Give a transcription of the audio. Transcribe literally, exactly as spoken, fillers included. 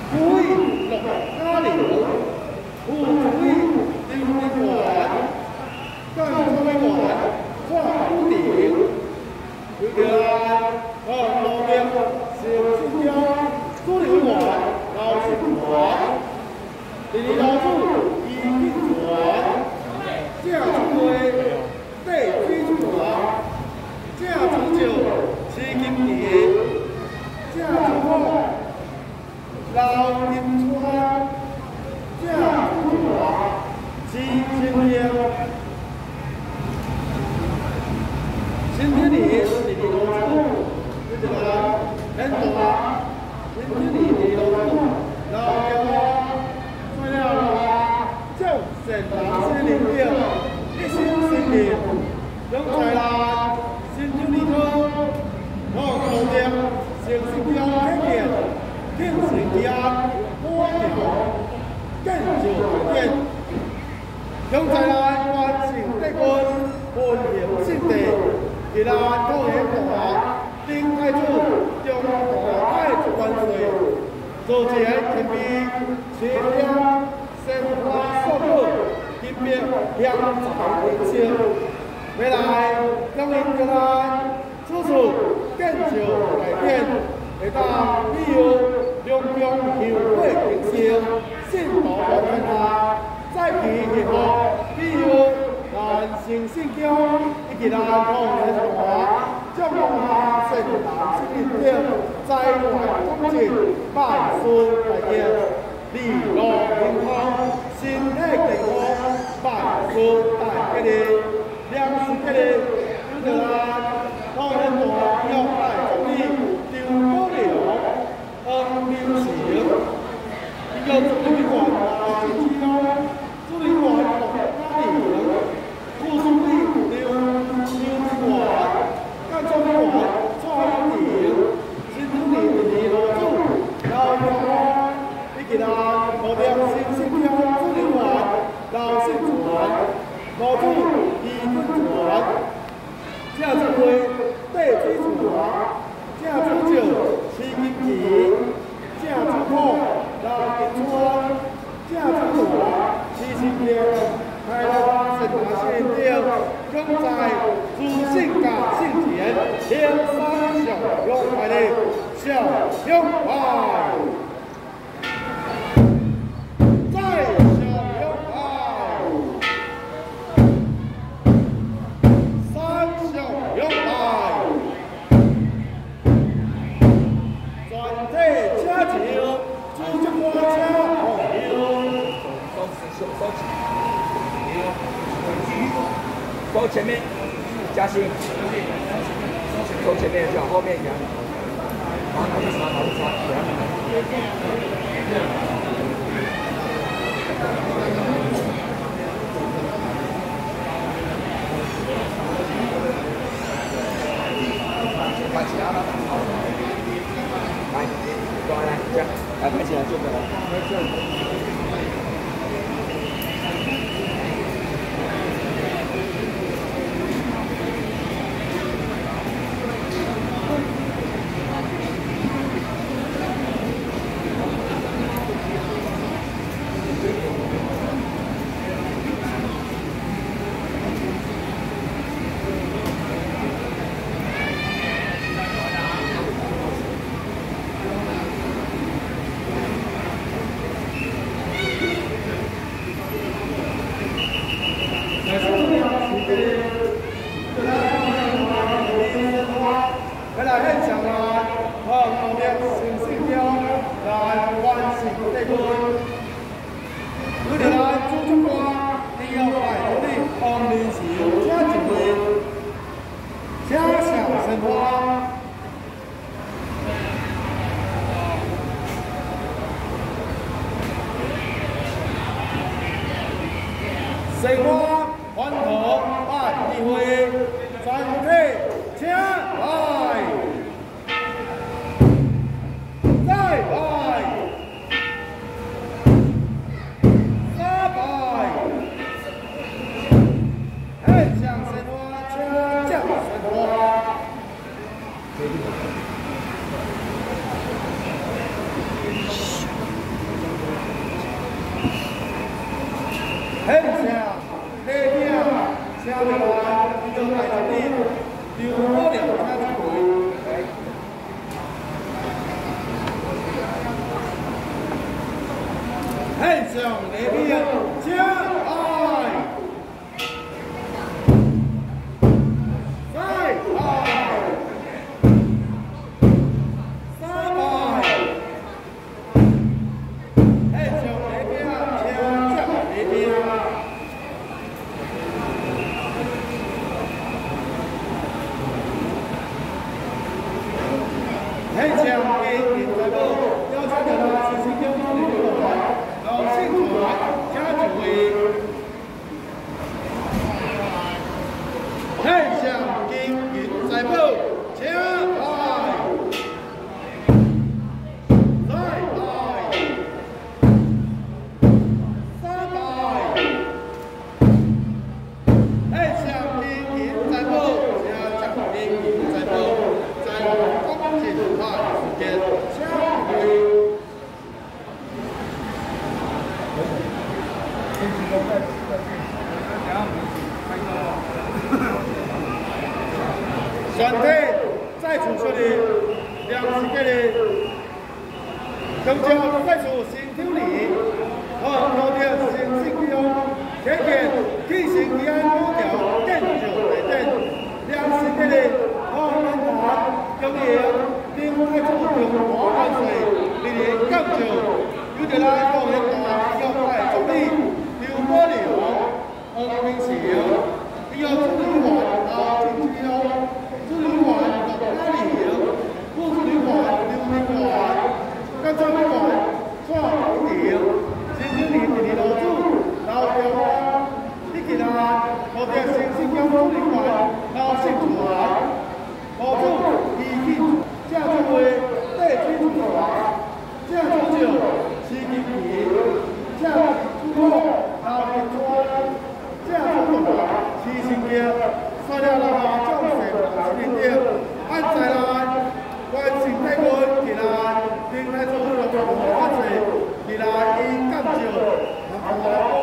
古意六加零，古古意六零元，干中元，跨古顶，有点呃路边小新疆，朱流元，老新元，第二老祖一品元，正出位地水元，正主酒四金田，正出好。 老金川，正主华，七千年，新天里第二老祖，这个很大，新天里第二老祖，老金华，材料啊，就成大新零六，一心新年，用材料，新天里头，好高点，新新标很点。 天时家波条更久见，用在来完成帝君本hiệu聖地，其他高野大丁太子將大太子萬歲，做這天邊全量生花收入，特別香草靈性，未來將令佢哋處處更久改變，會當必有。 中中後會平成，信道無天下，再其以後，必有南城信教，以及南方人華，將龍下聖南新年點，在環中節萬順大業，利樂健康，身體健康，萬順大吉利，兩時吉利，有得來，當人華要大助力，丟高了。 恩表示，一個朱理華啊，朱理華，朱理華六加零，朱朱理六六華，加朱理華三零，新朱理二老祖，老華，你記得我哋新新疆朱理華，老新傳，老祖二分傳，正正會地水傳。 正主酒四金田，正主鋪老金川，正主華四新店，開到聖華縣店，更在主姓甲姓田，天山小勇派的小勇派。 走前面，嘉兴，走前面就后面一样。马头马头马快起来了！来，过来，这样，来抬起来就可以了。 生活欢乐办议会，全体请来，再来，三拜，嘿，向生活，请向生活。 到大家的流波了他就会。很上那边加爱，再爱，三爱，很上那边加加那边。很强给你在不，要求的是新疆的那个老姓团家主委，很强给你在不，加爱，再爱，三爱，很强给你在不，加强给你在不，在光景派时间加会。全体在场说的两次给的中交快速新条例和高调新信用天天进行议案目标更久来等两次给的和论坛中业另外做中华万岁历年更久有点来讲的话要快总理刘波流和明朝要处理完啊经济要处理完到哪里不处理完留没完干脆没完抓不了新经理给你留住老表啊你给他我的新新疆处理完老姓团保住已经这样作为代军主华这样多久习近平这样出后老民专这样做法习近平说了啦将谁习近平按在啦关心台湾其他另外做了什么关系其他已干就